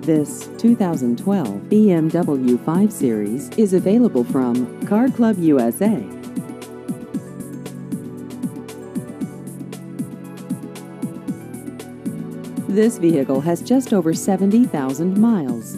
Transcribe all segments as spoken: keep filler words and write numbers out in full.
This two thousand twelve B M W five Series is available from Car Club U S A. This vehicle has just over seventy thousand miles.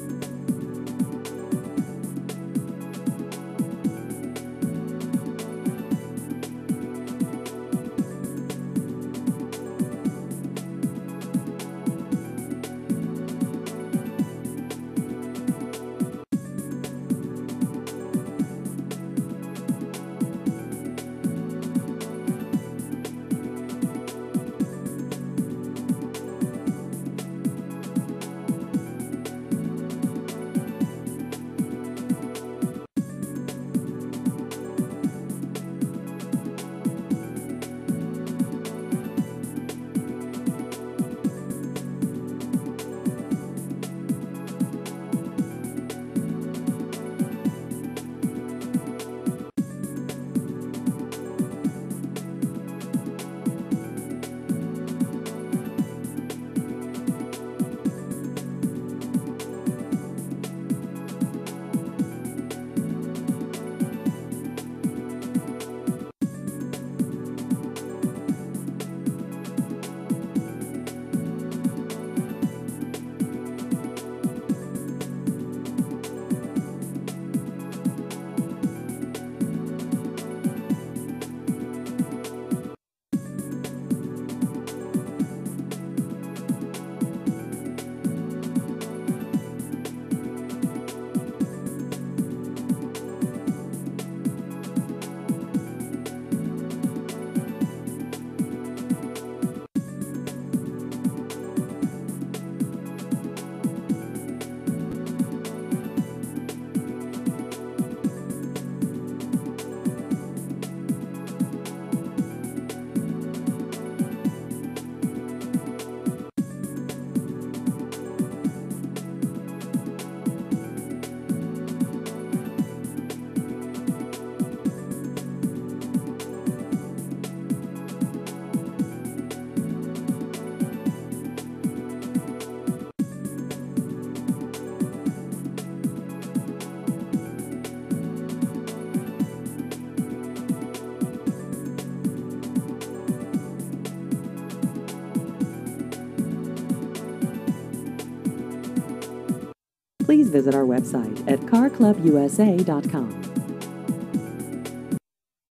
Please visit our website at car club U S A dot com.